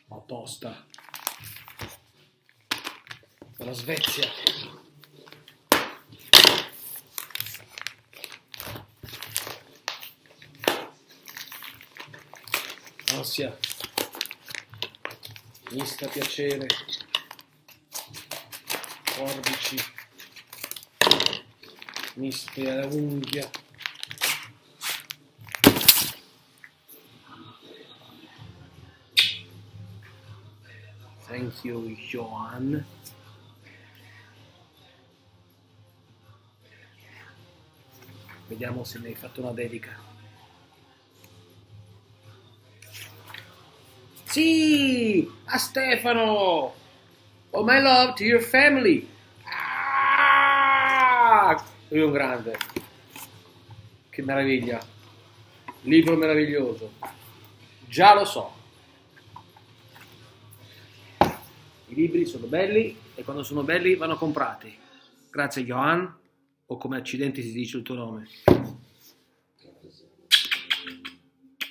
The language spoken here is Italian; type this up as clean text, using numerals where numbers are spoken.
apposta dalla Svezia. Ansia, mista piacere, forbici, miste alla unghia. Thank you, Johan. Vediamo se mi hai fatto una dedica. Sì, a Stefano. Oh my love to your family. Lui è un grande. Che meraviglia. Libro meraviglioso. Già lo so. I libri sono belli e quando sono belli vanno comprati. Grazie Johan, o come accidenti si dice il tuo nome.